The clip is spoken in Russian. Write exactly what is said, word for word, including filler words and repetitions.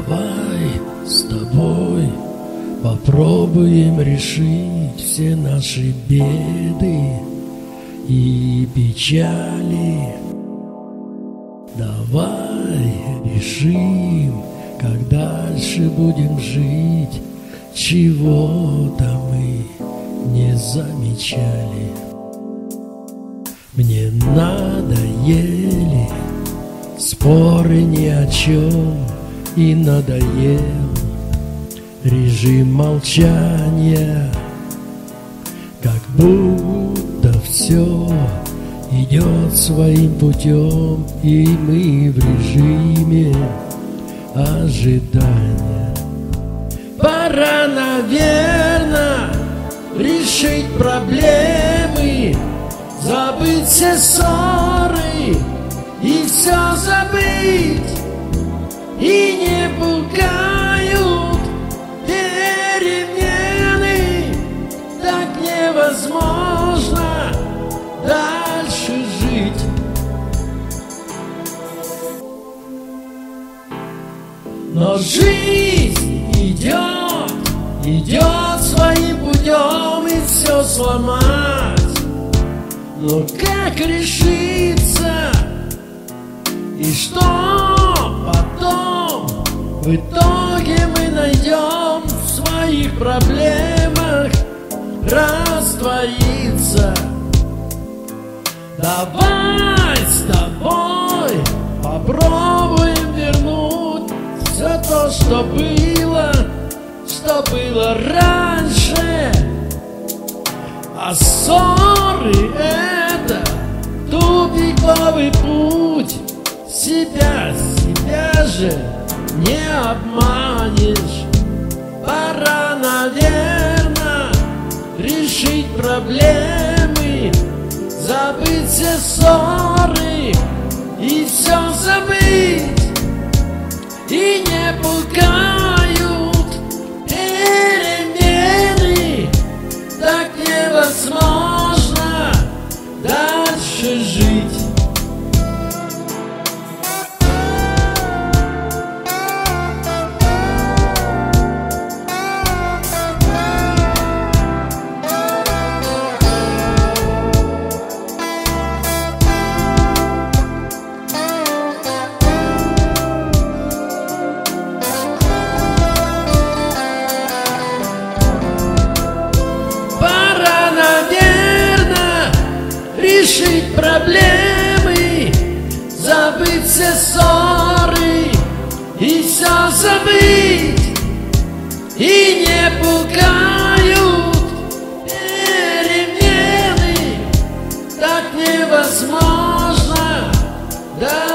Давай с тобой попробуем решить все наши беды и печали. Давай решим, как дальше будем жить, чего-то мы не замечали. Мне надоели споры ни о чем, и надоел режим молчания, как будто все идет своим путем, и мы в режиме ожидания. Пора, наверное, решить проблемы, забыть все ссоры и все забыть. И не пугают перемены, так невозможно дальше жить. Но жизнь идет, идет своим путем, и все сломать. Но как решиться? И что потом? В итоге мы найдем в своих проблемах раствориться. Давай с тобой попробуем вернуть все то, что было, что было раньше. А ссоры — это тупиковый путь. Себя, себя же не обманешь. Пора, наверное, решить проблемы, забыть все ссоры и все забыть. И не пугают перемены, так невозможно дальше жить. Решить проблемы, забыть все ссоры и все забыть. И не пугают перемены, так невозможно, да.